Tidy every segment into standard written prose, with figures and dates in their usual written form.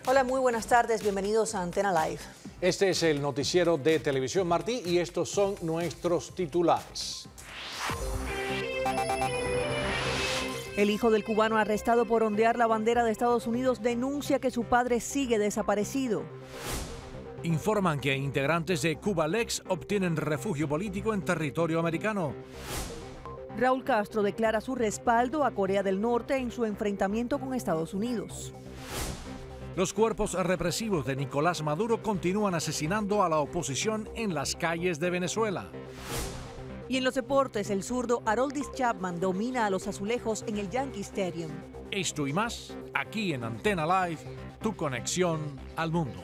Hola, muy buenas tardes, bienvenidos a Antena Live. Este es el noticiero de Televisión Martí y estos son nuestros titulares. El hijo del cubano arrestado por ondear la bandera de Estados Unidos denuncia que su padre sigue desaparecido. Informan que integrantes de Cubalex obtienen refugio político en territorio americano. Raúl Castro declara su respaldo a Corea del Norte en su enfrentamiento con Estados Unidos. Los cuerpos represivos de Nicolás Maduro continúan asesinando a la oposición en las calles de Venezuela. Y en los deportes, el zurdo Aroldis Chapman domina a los azulejos en el Yankee Stadium. Esto y más, aquí en Antena Live, tu conexión al mundo.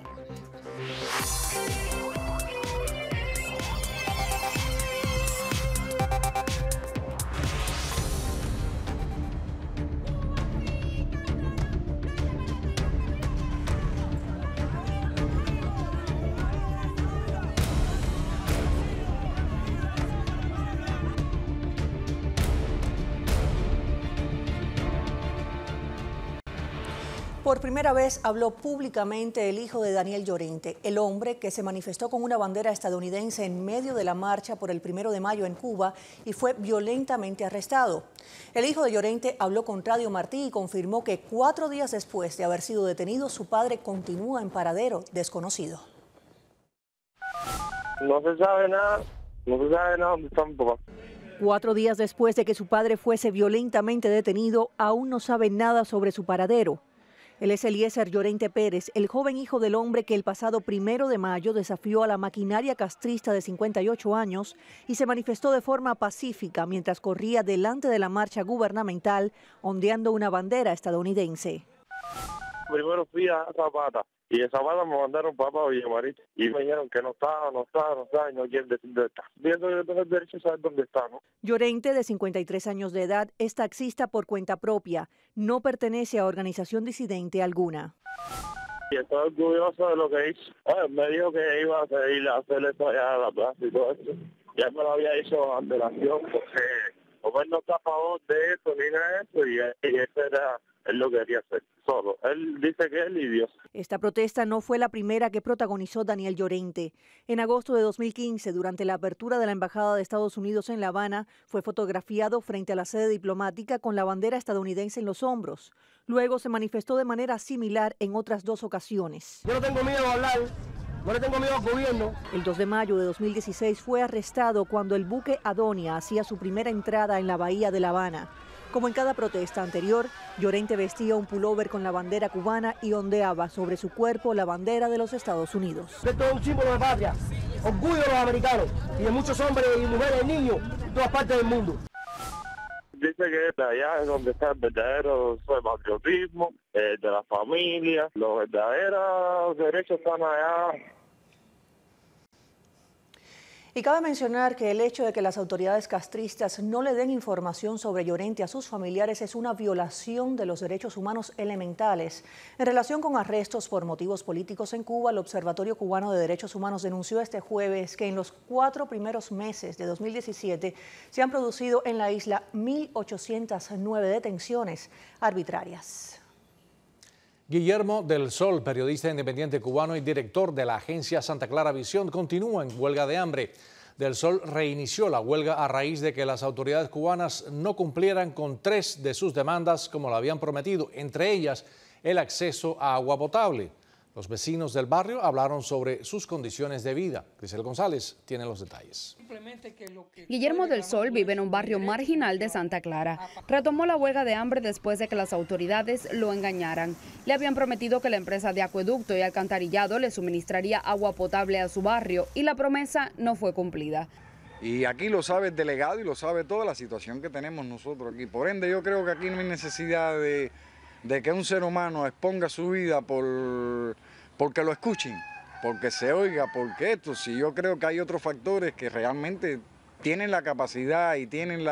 Por primera vez habló públicamente el hijo de Daniel Llorente, el hombre que se manifestó con una bandera estadounidense en medio de la marcha por el 1 de mayo en Cuba y fue violentamente arrestado. El hijo de Llorente habló con Radio Martí y confirmó que 4 días después de haber sido detenido, su padre continúa en paradero desconocido. No se sabe nada dónde está mi papá. 4 días después de que su padre fuese violentamente detenido, aún no sabe nada sobre su paradero. Él es Eliezer Llorente Pérez, el joven hijo del hombre que el pasado 1 de mayo desafió a la maquinaria castrista de 58 años y se manifestó de forma pacífica mientras corría delante de la marcha gubernamental ondeando una bandera estadounidense. Primero fui a Zapata y de Zapata me mandaron para Villa Marita y me dijeron que no estaba y no quieren decir dónde está. Viendo que yo tengo el derecho a saber dónde está, ¿no? Llorente, de 53 años de edad, es taxista por cuenta propia. No pertenece a organización disidente alguna. Y estoy orgulloso de lo que hizo. Me dijo que iba a ir a hacer eso allá a la plaza y todo eso. Ya me lo había hecho antelación porque como él no está a favor de eso ni nada de eso y eso era... Él lo quería hacer solo. Él dice que él y Dios. Esta protesta no fue la primera que protagonizó Daniel Llorente. En agosto de 2015, durante la apertura de la Embajada de Estados Unidos en La Habana, fue fotografiado frente a la sede diplomática con la bandera estadounidense en los hombros. Luego se manifestó de manera similar en otras 2 ocasiones. Yo no tengo miedo a hablar. No le tengo miedo al gobierno. El 2 de mayo de 2016 fue arrestado cuando el buque Adonia hacía su primera entrada en la bahía de La Habana. Como en cada protesta anterior, Llorente vestía un pullover con la bandera cubana y ondeaba sobre su cuerpo la bandera de los Estados Unidos. Esto es un símbolo de patria, orgullo de los americanos y de muchos hombres y mujeres y niños de todas partes del mundo. Dice que allá es donde está el verdadero patriotismo, de la familia, los verdaderos derechos están allá. Y cabe mencionar que el hecho de que las autoridades castristas no le den información sobre Llorente a sus familiares es una violación de los derechos humanos elementales. En relación con arrestos por motivos políticos en Cuba, el Observatorio Cubano de Derechos Humanos denunció este jueves que en los 4 primeros meses de 2017 se han producido en la isla 1.809 detenciones arbitrarias. Guillermo del Sol, periodista independiente cubano y director de la agencia Santa Clara Visión, continúa en huelga de hambre. Del Sol reinició la huelga a raíz de que las autoridades cubanas no cumplieran con 3 de sus demandas como lo habían prometido, entre ellas el acceso a agua potable. Los vecinos del barrio hablaron sobre sus condiciones de vida. Grisel González tiene los detalles. Guillermo del Sol vive en un barrio marginal de Santa Clara. Retomó la huelga de hambre después de que las autoridades lo engañaran. Le habían prometido que la empresa de acueducto y alcantarillado le suministraría agua potable a su barrio y la promesa no fue cumplida. Y aquí lo sabe el delegado y lo sabe toda la situación que tenemos nosotros aquí. Por ende, yo creo que aquí no hay necesidad de que un ser humano exponga su vida porque lo escuchen, porque se oiga, porque esto. Si yo creo que hay otros factores que realmente tienen la capacidad y tienen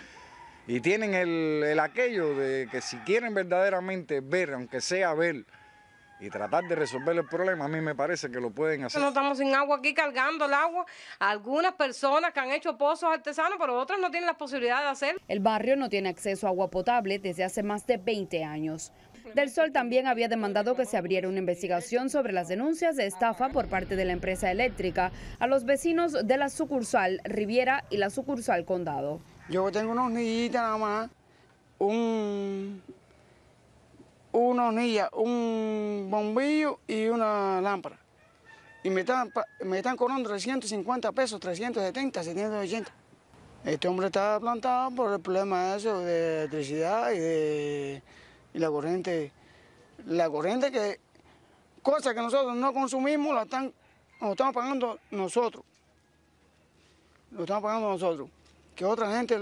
el aquello de que si quieren verdaderamente ver, aunque sea ver, y tratar de resolver el problema, a mí me parece que lo pueden hacer. No estamos sin agua aquí cargando el agua. Algunas personas que han hecho pozos artesanos, pero otras no tienen la posibilidad de hacer. El barrio no tiene acceso a agua potable desde hace más de 20 años. Del Sol también había demandado que se abriera una investigación sobre las denuncias de estafa por parte de la empresa eléctrica a los vecinos de la sucursal Riviera y la sucursal Condado. Yo tengo una hornillita nada más, una hornilla, un bombillo y una lámpara. Y me están cobrando 350 pesos, 370, 780. Este hombre está plantado por el problema de electricidad y la corriente. La corriente que, cosas que nosotros no consumimos, nos estamos pagando nosotros. Lo estamos pagando nosotros. Que otra gente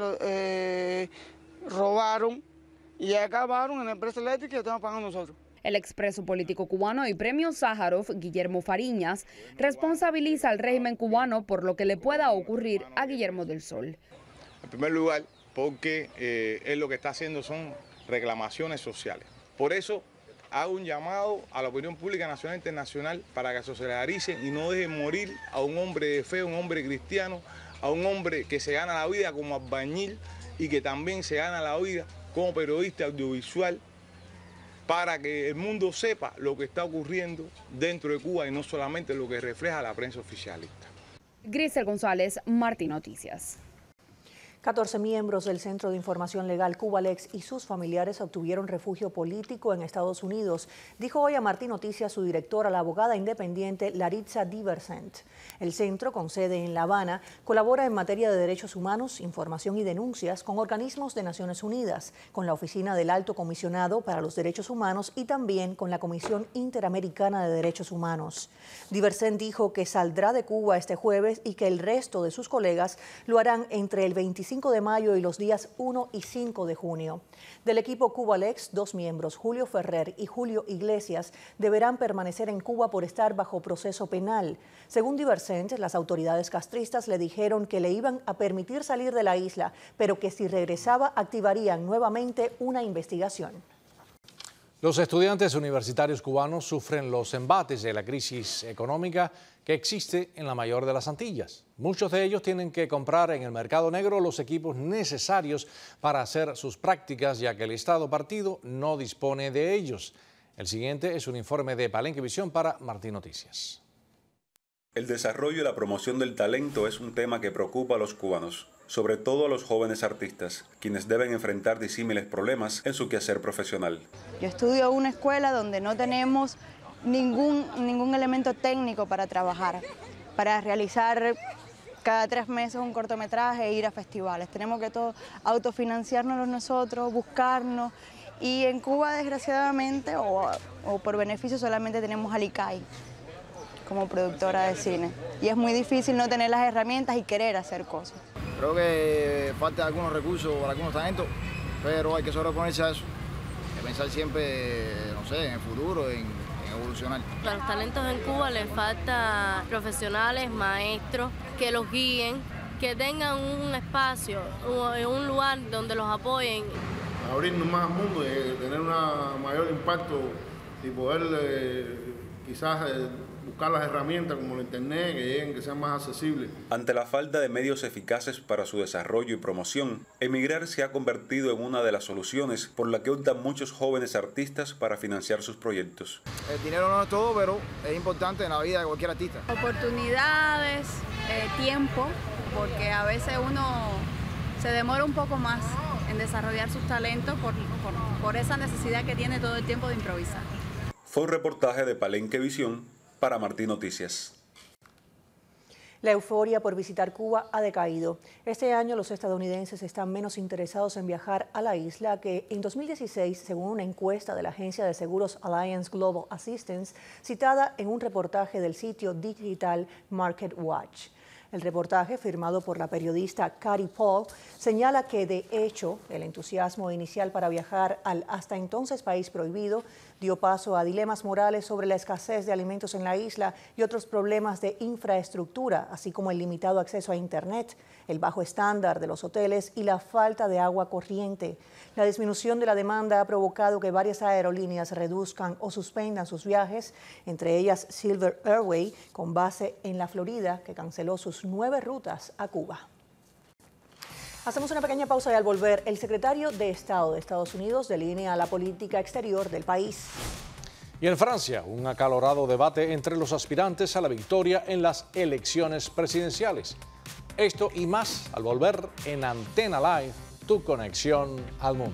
robaron y acabaron en la empresa eléctrica y lo estamos pagando nosotros. El expreso político cubano y premio Sájarov, Guillermo Fariñas, responsabiliza al régimen cubano por lo que le pueda ocurrir a Guillermo del Sol. En primer lugar, porque él lo que está haciendo son reclamaciones sociales. Por eso hago un llamado a la opinión pública nacional e internacional para que se solidaricen y no dejen morir a un hombre de fe, a un hombre cristiano, a un hombre que se gana la vida como albañil y que también se gana la vida como periodista audiovisual, para que el mundo sepa lo que está ocurriendo dentro de Cuba y no solamente lo que refleja la prensa oficialista. Grisel González, Martí Noticias. 14 miembros del Centro de Información Legal Cubalex y sus familiares obtuvieron refugio político en Estados Unidos, dijo hoy a Martí Noticias su directora, la abogada independiente Laritza Diversent. El centro, con sede en La Habana, colabora en materia de derechos humanos, información y denuncias con organismos de Naciones Unidas, con la Oficina del Alto Comisionado para los Derechos Humanos y también con la Comisión Interamericana de Derechos Humanos. Diversent dijo que saldrá de Cuba este jueves y que el resto de sus colegas lo harán entre el 25 de mayo y los días 1 y 5 de junio. Del equipo Cubalex, 2 miembros, Julio Ferrer y Julio Iglesias, deberán permanecer en Cuba por estar bajo proceso penal. Según Diversent, las autoridades castristas le dijeron que le iban a permitir salir de la isla, pero que si regresaba activarían nuevamente una investigación. Los estudiantes universitarios cubanos sufren los embates de la crisis económica que existe en la mayor de las Antillas. Muchos de ellos tienen que comprar en el mercado negro los equipos necesarios para hacer sus prácticas, ya que el Estado partido no dispone de ellos. El siguiente es un informe de Palenque Visión para Martí Noticias. El desarrollo y la promoción del talento es un tema que preocupa a los cubanos, sobre todo a los jóvenes artistas, quienes deben enfrentar disímiles problemas en su quehacer profesional. Yo estudio en una escuela donde no tenemos ningún elemento técnico para trabajar, para realizar cada 3 meses un cortometraje e ir a festivales. Tenemos que todo autofinanciarnos nosotros, buscarnos, y en Cuba desgraciadamente o por beneficio solamente tenemos al ICAI como productora de cine, y es muy difícil no tener las herramientas y querer hacer cosas. Creo que faltan algunos recursos para algunos talentos, pero hay que sobreponerse a eso, hay que pensar siempre, no sé, en el futuro, en evolucionar. A los talentos en Cuba les falta profesionales, maestros, que los guíen, que tengan un espacio, un lugar donde los apoyen. Abrirnos más al mundo y tener un mayor impacto y poder quizás buscar las herramientas como el internet que lleguen, que sean más accesibles. Ante la falta de medios eficaces para su desarrollo y promoción, emigrar se ha convertido en una de las soluciones por la que optan muchos jóvenes artistas para financiar sus proyectos. El dinero no es todo, pero es importante en la vida de cualquier artista. Oportunidades, tiempo, porque a veces uno se demora un poco más en desarrollar sus talentos por esa necesidad que tiene todo el tiempo de improvisar. Fue un reportaje de Palenque Visión para Martí Noticias. La euforia por visitar Cuba ha decaído. Este año los estadounidenses están menos interesados en viajar a la isla que en 2016, según una encuesta de la agencia de seguros Alliance Global Assistance, citada en un reportaje del sitio digital Market Watch. El reportaje, firmado por la periodista Cari Paul, señala que, de hecho, el entusiasmo inicial para viajar al hasta entonces país prohibido dio paso a dilemas morales sobre la escasez de alimentos en la isla y otros problemas de infraestructura, así como el limitado acceso a Internet, el bajo estándar de los hoteles y la falta de agua corriente. La disminución de la demanda ha provocado que varias aerolíneas reduzcan o suspendan sus viajes, entre ellas Silver Airway, con base en la Florida, que canceló sus 9 rutas a Cuba. Hacemos una pequeña pausa y al volver, el secretario de Estado de Estados Unidos delinea la política exterior del país. Y en Francia, un acalorado debate entre los aspirantes a la victoria en las elecciones presidenciales. Esto y más al volver en Antena Live, tu conexión al mundo.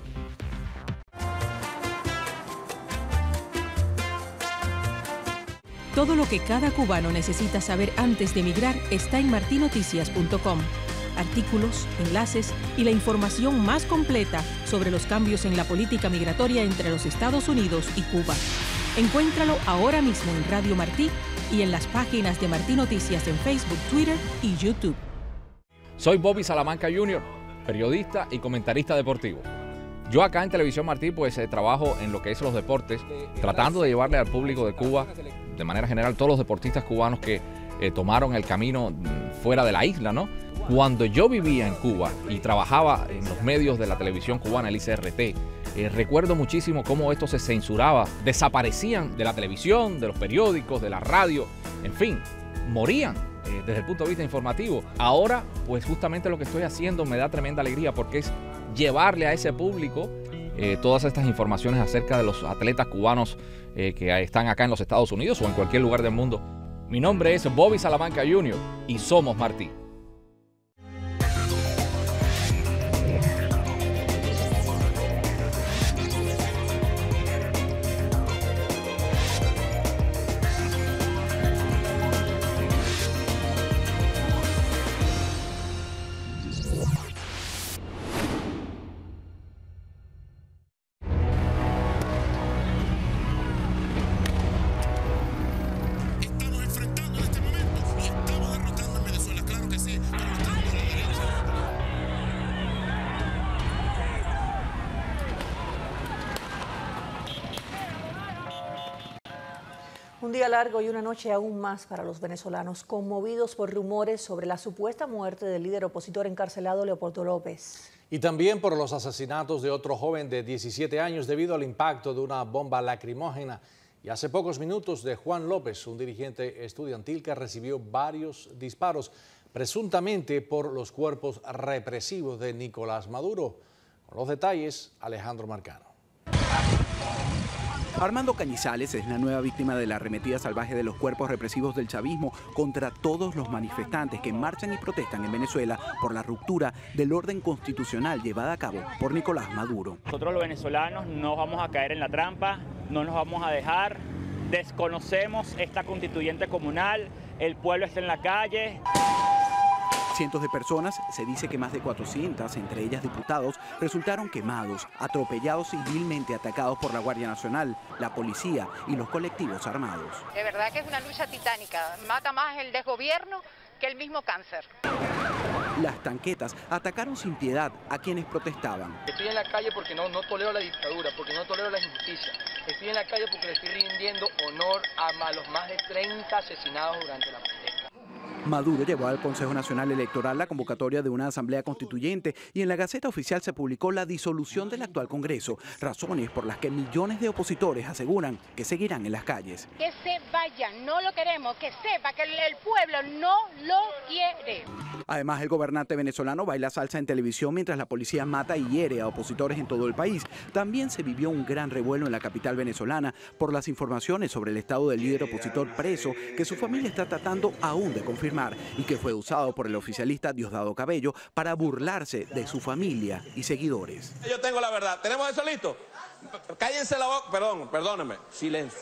Todo lo que cada cubano necesita saber antes de emigrar está en martinoticias.com. Artículos, enlaces y la información más completa sobre los cambios en la política migratoria entre los Estados Unidos y Cuba. Encuéntralo ahora mismo en Radio Martí y en las páginas de Martí Noticias en Facebook, Twitter y YouTube. Soy Bobby Salamanca Jr., periodista y comentarista deportivo. Yo acá en Televisión Martí trabajo en lo que es los deportes, tratando de llevarle al público de Cuba, de manera general, todos los deportistas cubanos que tomaron el camino fuera de la isla, ¿no? Cuando yo vivía en Cuba y trabajaba en los medios de la televisión cubana, el ICRT, recuerdo muchísimo cómo esto se censuraba, desaparecían de la televisión, de los periódicos, de la radio, en fin, morían desde el punto de vista informativo. Ahora, pues justamente lo que estoy haciendo me da tremenda alegría porque es llevarle a ese público todas estas informaciones acerca de los atletas cubanos que están acá en los Estados Unidos o en cualquier lugar del mundo. Mi nombre es Bobby Salamanca Jr. y somos Martí. Un día largo y una noche aún más para los venezolanos, conmovidos por rumores sobre la supuesta muerte del líder opositor encarcelado Leopoldo López. Y también por los asesinatos de otro joven de 17 años debido al impacto de una bomba lacrimógena. Y hace pocos minutos de Juan López, un dirigente estudiantil que recibió varios disparos, presuntamente por los cuerpos represivos de Nicolás Maduro. Con los detalles, Alejandro Marcano. Armando Cañizales es la nueva víctima de la arremetida salvaje de los cuerpos represivos del chavismo contra todos los manifestantes que marchan y protestan en Venezuela por la ruptura del orden constitucional llevada a cabo por Nicolás Maduro. Nosotros los venezolanos no vamos a caer en la trampa, no nos vamos a dejar, desconocemos esta constituyente comunal, el pueblo está en la calle. Cientos de personas, se dice que más de 400, entre ellas diputados, resultaron quemados, atropellados y vilmente atacados por la Guardia Nacional, la policía y los colectivos armados. De verdad que es una lucha titánica, mata más el desgobierno que el mismo cáncer. Las tanquetas atacaron sin piedad a quienes protestaban. Estoy en la calle porque no tolero la dictadura, porque no tolero la injusticia. Estoy en la calle porque le estoy rindiendo honor a los más de 30 asesinados durante la protesta. Maduro llevó al Consejo Nacional Electoral la convocatoria de una asamblea constituyente y en la Gaceta Oficial se publicó la disolución del actual Congreso, razones por las que millones de opositores aseguran que seguirán en las calles. Que se vayan, no lo queremos, que sepa que el pueblo no lo quiere. Además, el gobernante venezolano baila salsa en televisión mientras la policía mata y hiere a opositores en todo el país. También se vivió un gran revuelo en la capital venezolana por las informaciones sobre el estado del líder opositor preso que su familia está tratando aún de confirmar y que fue usado por el oficialista Diosdado Cabello para burlarse de su familia y seguidores. Yo tengo la verdad. ¿Tenemos eso listo? Cállense la boca. Perdónenme. Silencio.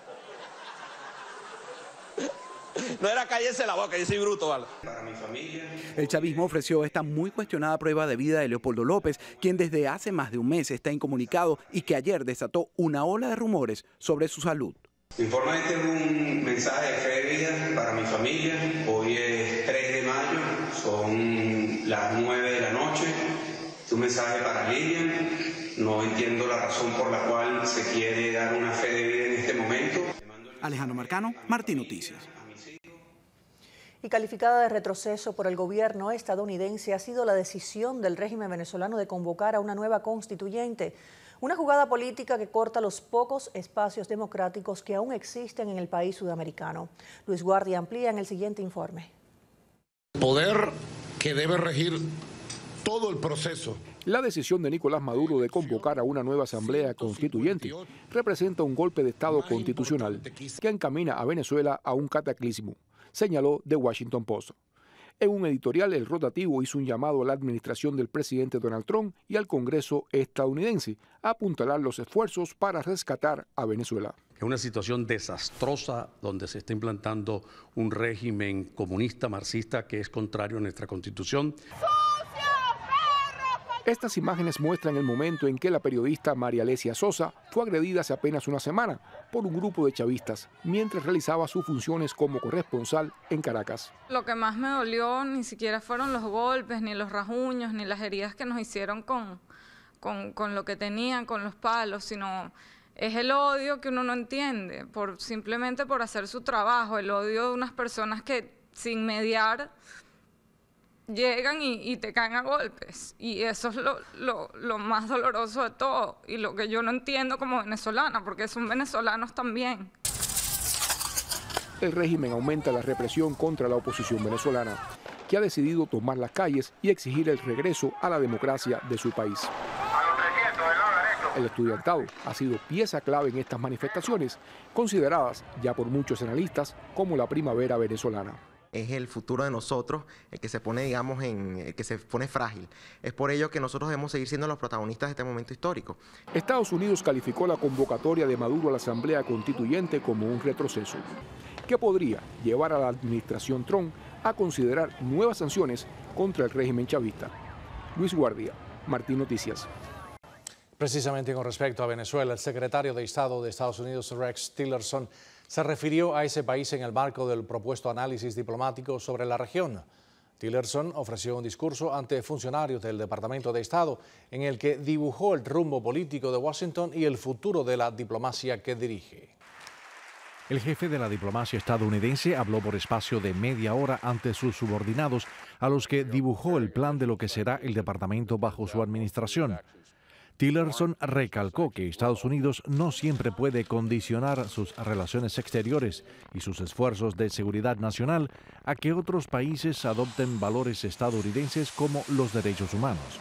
No era cállense la boca, yo soy bruto, ¿vale? Para mi familia. El chavismo ofreció esta muy cuestionada prueba de vida de Leopoldo López, quien desde hace más de un mes está incomunicado y que ayer desató una ola de rumores sobre su salud. Informalmente un mensaje de fe de vida para mi familia. Hoy es 3 de mayo, son las 9 de la noche. Es un mensaje para Lilian. No entiendo la razón por la cual se quiere dar una fe de vida en este momento. Alejandro Marcano, Martí Noticias. Y calificada de retroceso por el gobierno estadounidense ha sido la decisión del régimen venezolano de convocar a una nueva constituyente. Una jugada política que corta los pocos espacios democráticos que aún existen en el país sudamericano. Luis Guardia amplía en el siguiente informe. El poder que debe regir todo el proceso. La decisión de Nicolás Maduro de convocar a una nueva asamblea constituyente representa un golpe de Estado constitucional que encamina a Venezuela a un cataclismo, señaló The Washington Post. En un editorial, el rotativo hizo un llamado a la administración del presidente Donald Trump y al Congreso estadounidense a apuntalar los esfuerzos para rescatar a Venezuela. Es una situación desastrosa donde se está implantando un régimen comunista, marxista, que es contrario a nuestra Constitución. Estas imágenes muestran el momento en que la periodista María Alesia Sosa fue agredida hace apenas una semana por un grupo de chavistas mientras realizaba sus funciones como corresponsal en Caracas. Lo que más me dolió ni siquiera fueron los golpes, ni los rasguños, ni las heridas que nos hicieron con lo que tenían, con los palos, sino es el odio que uno no entiende, simplemente por hacer su trabajo, el odio de unas personas que sin mediar llegan y te caen a golpes, y eso es lo más doloroso de todo, y lo que yo no entiendo como venezolana, porque son venezolanos también. El régimen aumenta la represión contra la oposición venezolana, que ha decidido tomar las calles y exigir el regreso a la democracia de su país. El estudiantado ha sido pieza clave en estas manifestaciones, consideradas ya por muchos analistas como la primavera venezolana. Es el futuro de nosotros el que se pone, digamos, el que se pone frágil. Es por ello que nosotros debemos seguir siendo los protagonistas de este momento histórico. Estados Unidos calificó la convocatoria de Maduro a la Asamblea Constituyente como un retroceso, que podría llevar a la administración Trump a considerar nuevas sanciones contra el régimen chavista. Luis Guardia, Martín Noticias. Precisamente con respecto a Venezuela, el secretario de Estado de Estados Unidos, Rex Tillerson, se refirió a ese país en el marco del propuesto análisis diplomático sobre la región. Tillerson ofreció un discurso ante funcionarios del Departamento de Estado en el que dibujó el rumbo político de Washington y el futuro de la diplomacia que dirige. El jefe de la diplomacia estadounidense habló por espacio de media hora ante sus subordinados, a los que dibujó el plan de lo que será el departamento bajo su administración. Tillerson recalcó que Estados Unidos no siempre puede condicionar sus relaciones exteriores y sus esfuerzos de seguridad nacional a que otros países adopten valores estadounidenses como los derechos humanos.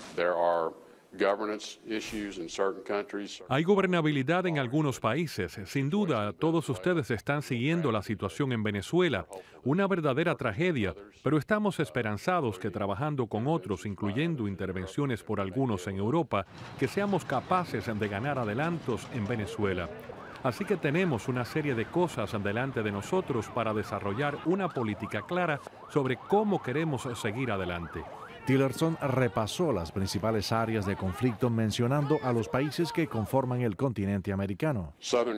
Hay gobernabilidad en algunos países. Sin duda, todos ustedes están siguiendo la situación en Venezuela, una verdadera tragedia, pero estamos esperanzados que trabajando con otros, incluyendo intervenciones por algunos en Europa, que seamos capaces de ganar adelantos en Venezuela. Así que tenemos una serie de cosas delante de nosotros para desarrollar una política clara sobre cómo queremos seguir adelante. Tillerson repasó las principales áreas de conflicto mencionando a los países que conforman el continente americano.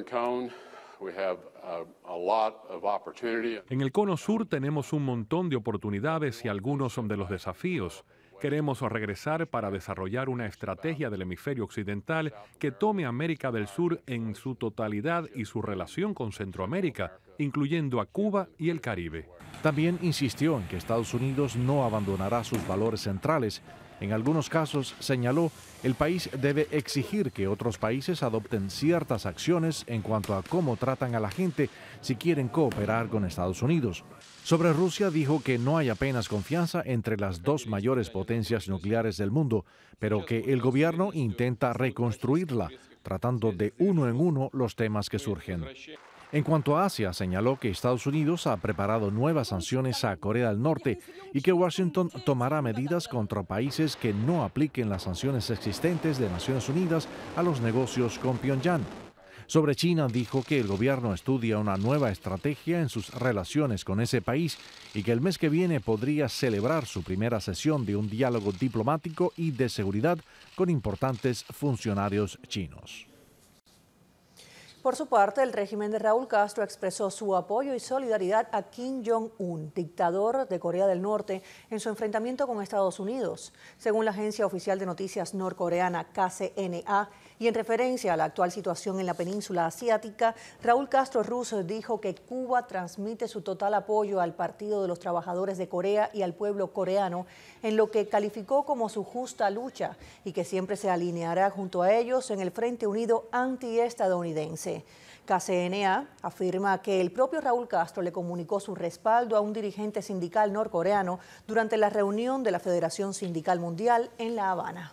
En el Cono Sur tenemos un montón de oportunidades y algunos de los desafíos. Queremos regresar para desarrollar una estrategia del hemisferio occidental que tome a América del Sur en su totalidad y su relación con Centroamérica, incluyendo a Cuba y el Caribe. También insistió en que Estados Unidos no abandonará sus valores centrales. En algunos casos, señaló, el país debe exigir que otros países adopten ciertas acciones en cuanto a cómo tratan a la gente si quieren cooperar con Estados Unidos. Sobre Rusia dijo que no hay apenas confianza entre las dos mayores potencias nucleares del mundo, pero que el gobierno intenta reconstruirla, tratando de uno en uno los temas que surgen. En cuanto a Asia, señaló que Estados Unidos ha preparado nuevas sanciones a Corea del Norte y que Washington tomará medidas contra países que no apliquen las sanciones existentes de Naciones Unidas a los negocios con Pyongyang. Sobre China, dijo que el gobierno estudia una nueva estrategia en sus relaciones con ese país y que el mes que viene podría celebrar su primera sesión de un diálogo diplomático y de seguridad con importantes funcionarios chinos. Por su parte, el régimen de Raúl Castro expresó su apoyo y solidaridad a Kim Jong-un, dictador de Corea del Norte, en su enfrentamiento con Estados Unidos. Según la agencia oficial de noticias norcoreana KCNA, y en referencia a la actual situación en la península asiática, Raúl Castro Ruz dijo que Cuba transmite su total apoyo al Partido de los Trabajadores de Corea y al pueblo coreano, en lo que calificó como su justa lucha, y que siempre se alineará junto a ellos en el Frente Unido antiestadounidense. KCNA afirma que el propio Raúl Castro le comunicó su respaldo a un dirigente sindical norcoreano durante la reunión de la Federación Sindical Mundial en La Habana.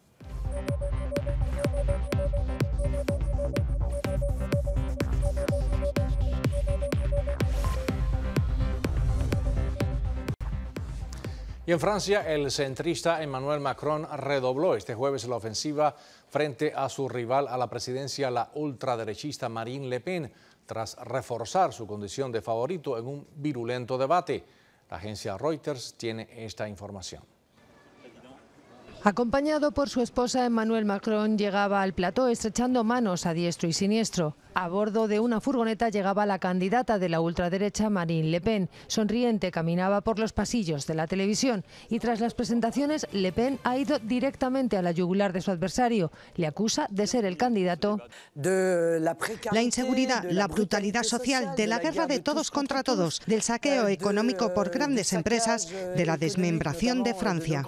Y en Francia, el centrista Emmanuel Macron redobló este jueves la ofensiva frente a su rival a la presidencia, la ultraderechista Marine Le Pen, tras reforzar su condición de favorito en un virulento debate. La agencia Reuters tiene esta información. Acompañado por su esposa, Emmanuel Macron llegaba al plató estrechando manos a diestro y siniestro. A bordo de una furgoneta llegaba la candidata de la ultraderecha Marine Le Pen. Sonriente caminaba por los pasillos de la televisión y tras las presentaciones Le Pen ha ido directamente a la yugular de su adversario. Le acusa de ser el candidato. La inseguridad, la brutalidad social, de la guerra de todos contra todos, del saqueo económico por grandes empresas, de la desmembración de Francia.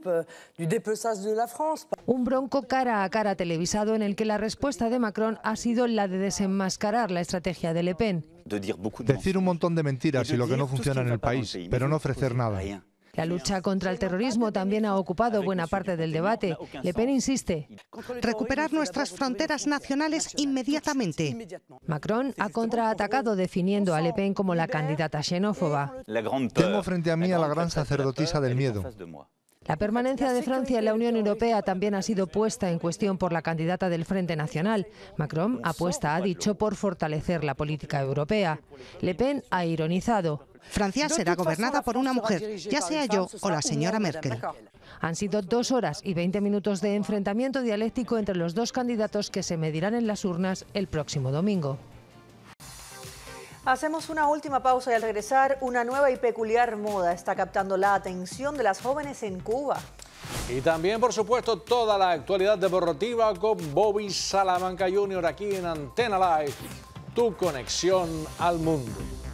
Un bronco cara a cara televisado en el que la respuesta de Macron ha sido la de desenmascarar la estrategia de Le Pen. Decir un montón de mentiras y lo que no funciona en el país, pero no ofrecer nada. La lucha contra el terrorismo también ha ocupado buena parte del debate. Le Pen insiste. Recuperar nuestras fronteras nacionales inmediatamente. Macron ha contraatacado definiendo a Le Pen como la candidata xenófoba. Tengo frente a mí a la gran sacerdotisa del miedo. La permanencia de Francia en la Unión Europea también ha sido puesta en cuestión por la candidata del Frente Nacional. Macron apuesta, ha dicho, por fortalecer la política europea. Le Pen ha ironizado. Francia será gobernada por una mujer, ya sea yo o la señora Merkel. Han sido 2 horas y 20 minutos de enfrentamiento dialéctico entre los dos candidatos que se medirán en las urnas el próximo domingo. Hacemos una última pausa y al regresar, una nueva y peculiar moda está captando la atención de las jóvenes en Cuba. Y también, por supuesto, toda la actualidad deportiva con Bobby Salamanca Jr. aquí en Antena Live, tu conexión al mundo.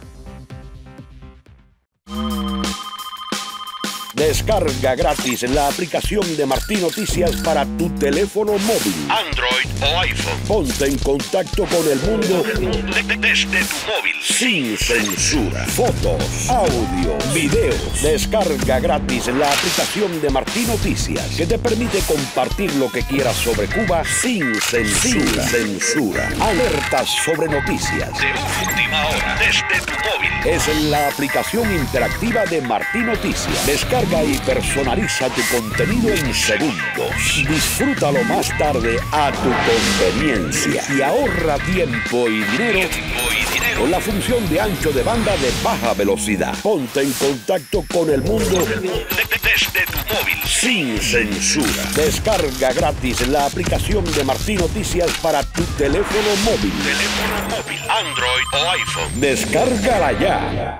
Descarga gratis la aplicación de Martín Noticias para tu teléfono móvil, Android o iPhone. Ponte en contacto con el mundo desde tu móvil, sin censura. Fotos, audio, videos. Descarga gratis la aplicación de Martín Noticias, que te permite compartir lo que quieras sobre Cuba sin censura. Alertas sobre noticias de última hora desde tu móvil. Es la aplicación interactiva de Martín Noticias. Descarga y personaliza tu contenido en segundos. Disfrútalo más tarde a tu conveniencia y ahorra tiempo y dinero con la función de ancho de banda de baja velocidad. Ponte en contacto con el mundo desde tu móvil, sin censura. Descarga gratis la aplicación de Martín Noticias para tu teléfono móvil, Android o iPhone. Descárgala ya.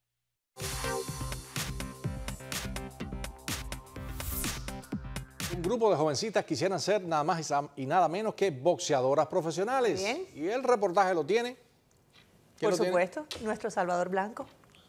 Un grupo de jovencitas quisieran ser nada más y nada menos que boxeadoras profesionales. Bien. Y el reportaje lo tiene. Por supuesto, nuestro Salvador Blanco.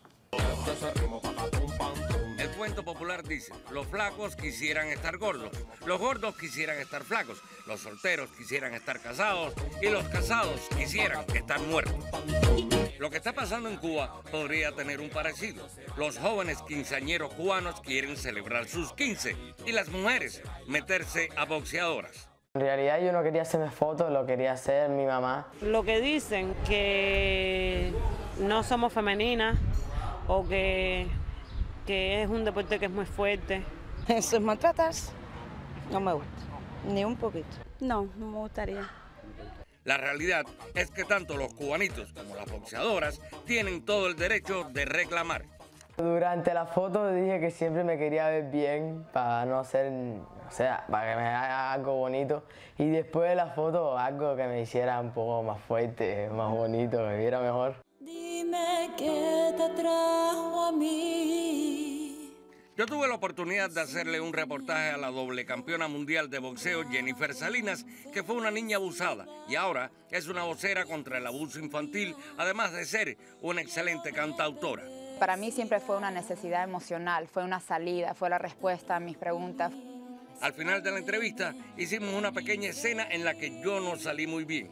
El cuento popular dice, los flacos quisieran estar gordos, los gordos quisieran estar flacos, los solteros quisieran estar casados y los casados quisieran estar muertos. Lo que está pasando en Cuba podría tener un parecido. Los jóvenes quinceañeros cubanos quieren celebrar sus 15 y las mujeres meterse a boxeadoras. En realidad yo no quería hacerme fotos, lo quería hacer mi mamá. Lo que dicen que no somos femeninas o que es un deporte que es muy fuerte. Esos maltratas no me gusta, ni un poquito. No, no me gustaría. La realidad es que tanto los cubanitos como las boxeadoras tienen todo el derecho de reclamar. Durante la foto dije que siempre me quería ver bien para no ser, o sea, para que me haga algo bonito. Y después de la foto algo que me hiciera un poco más fuerte, más bonito, que me viera mejor. Dime qué te trajo a mí. Yo tuve la oportunidad de hacerle un reportaje a la doble campeona mundial de boxeo Jennifer Salinas, que fue una niña abusada y ahora es una vocera contra el abuso infantil, además de ser una excelente cantautora. Para mí siempre fue una necesidad emocional, fue una salida, fue la respuesta a mis preguntas. Al final de la entrevista hicimos una pequeña escena en la que yo no salí muy bien.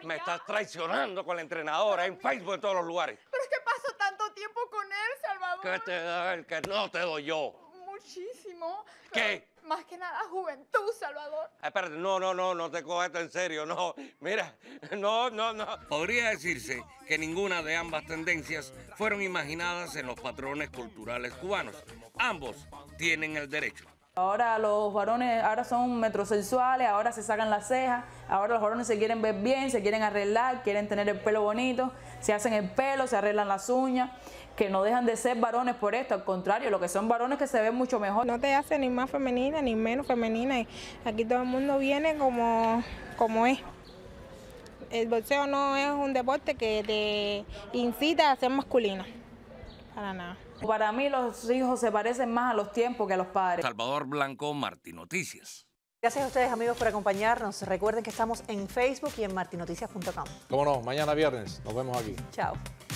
Me estás traicionando con la entrenadora en Facebook, en todos los lugares. Pero es que paso tanto tiempo con él, Salvador. ¿Qué te da el que no te doy yo? Muchísimo. ¿Qué? Más que nada juventud, Salvador. Espérate, no te cojas esto en serio, no. Mira, no. Podría decirse que ninguna de ambas tendencias fueron imaginadas en los patrones culturales cubanos. Ambos tienen el derecho. Ahora los varones son metrosexuales, ahora se sacan las cejas, ahora los varones se quieren ver bien, se quieren arreglar, quieren tener el pelo bonito, se hacen el pelo, se arreglan las uñas, que no dejan de ser varones por esto, al contrario, lo que son varones que se ven mucho mejor. No te hace ni más femenina ni menos femenina, y aquí todo el mundo viene como es. El boxeo no es un deporte que te incita a ser masculina, para nada. Para mí los hijos se parecen más a los tiempos que a los padres. Salvador Blanco, Martinoticias. Gracias a ustedes, amigos, por acompañarnos. Recuerden que estamos en Facebook y en martinoticias.com. Cómo no, mañana viernes nos vemos aquí. Chao.